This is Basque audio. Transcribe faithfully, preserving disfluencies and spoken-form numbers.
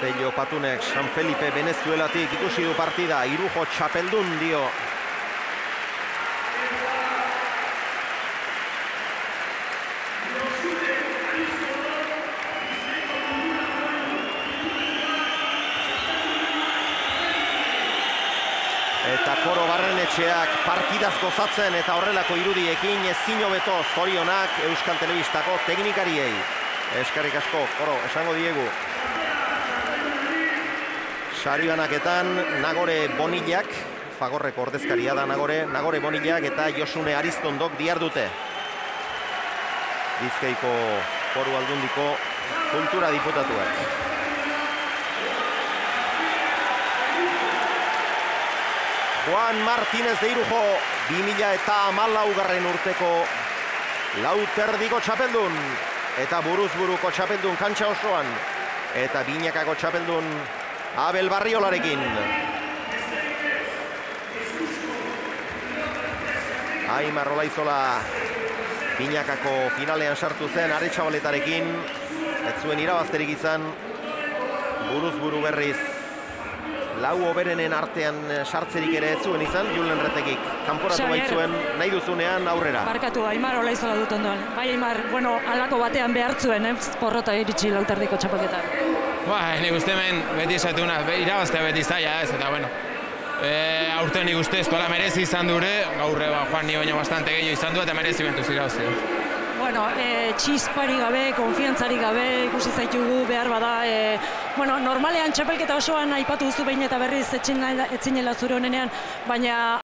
Pello Patunek, San Felipe Venezuelatik ikusi du partida, Irujo txapeldun dio. Eta Koro Barrenetxeak partidaz gozatzen eta horrelako irudiekin ezin hobeto zorionak Euskal Telebistako teknikariei. Eskerrik asko, Koro, esango diegu. Sari banaketan Nagore Bonillak, Fagorreko ordezkaria da Nagore, Nagore Bonillak eta Josune Aristondok diardute. Bizkaiko Foru Aldundiko kultura diputatuak. Juan Martínez de Irujo, bi mila eta hamalaugarren urteko lauterdiko txapeldun. Eta buruz buruko txapeldun kantxa osoan. Eta binakako txapeldun Abel Barriolarekin. Aimar Olaizola binakako finalean sartu zen Aretxabaletarekin. Ez zuen irabazterik izan. Buruz buru berriz lau oberenen artean sartzerik ere ez zuen izan, Julen Retekik. Kanporatu baitzuen nahi duzunean aurrera. Barkatu, Aimar Olaizola dut ondoan. Bai, Aimar, bueno, alako batean behartzuen, eh? Porrota iritsi lauterdiko txapelketan. Ba, nik uste hemen beti esatuna, irabaztea beti zaila ez, eta bueno. E, aurten nik uste ez duela merezi izan dure, gaurre ba, Juan ni baino bastante gehiago izan du eta merezi bentuz irabaztea. Bueno, e, txispari gabe, konfiantzari gabe, ikusi zaitugu behar bada. E, bueno, normalean txapelketa osoan aipatu duzu behin eta berriz etzinela zure honenean, baina